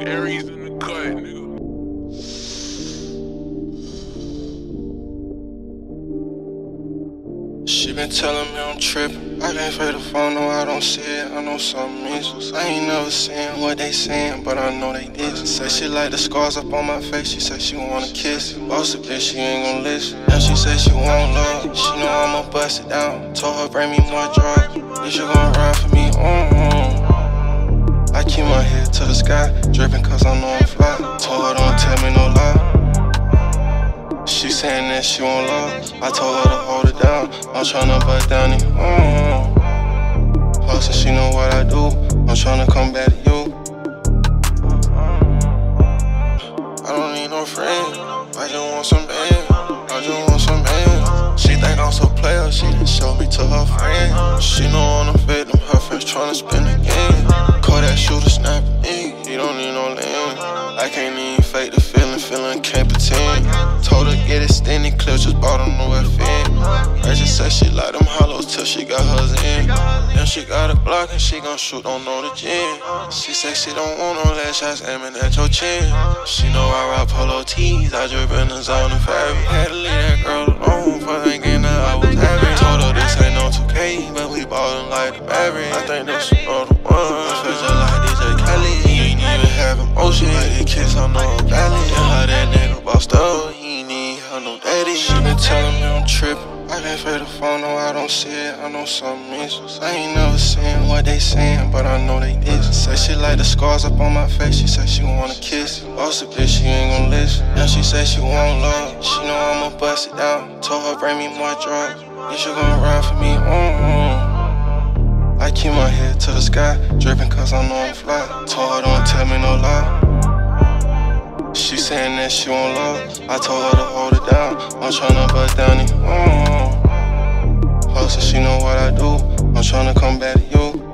Aries in the cut, nigga. She been telling me I'm trippin'. I can't fake the phone, no, I don't see it. I know something is. I ain't never seen what they saying, but I know they did. Say she like the scars up on my face. She say she wanna kiss. Boss a bitch, she ain't gon' listen. And she say she want love. She know I'ma bust it down. Told her bring me more drugs. Bitch, you gon' ride for me. I keep my head to the sky, drippin' cause I know I'm fly. Told her don't tell me no lie. She saying that she want love. I told her to hold it down. I'm tryna bust down it. Plus, she know what I do. I'm tryna come back to you. I don't need no friend. I just want some man. I just want some man. She think I'm so player. She didn't show me to her friend. She know I'm a victim. Her friends tryna spin the game. Call that shooter snapping me. You don't need no land. I can't even fake the feeling can't pretend. Told her get extended clips, just bought a new FN. I just said she like them hollows till she got hers in. Then she got a Glock and she gon' shoot, don't know the gym. She say she don't want no last shots aiming at your chin. She know I rock polo tees, I drip in the zone of fabric. Had to leave that girl alone for thinking that I was having. Told her this ain't no 2K, but we ballin' like the Maverick. I think this is all the one. I feel just like DJ Kelly. He ain't even have emotion, like his kiss on no valley. And how that nigga bossed up, he ain't even have no daddy. She been telling me I'm trippin'. I can't fake the phone, no, I don't see it. I know something is. I ain't never seen what they saying, but I know they did. Say she like the scars up on my face. She say she wanna kiss. Boss a bitch, she ain't gon' listen. And she say she want love. She know I'ma bust it down. Told her bring me more drugs. Bitch, you gon' ride for me. I keep my head to the sky, drippin' cause I know I'm fly. Told her don't tell me no lie. She saying that she want love. I told her to hold it down. I'm tryna bust down it. Plus, she know what I do. I'm tryna come back to you.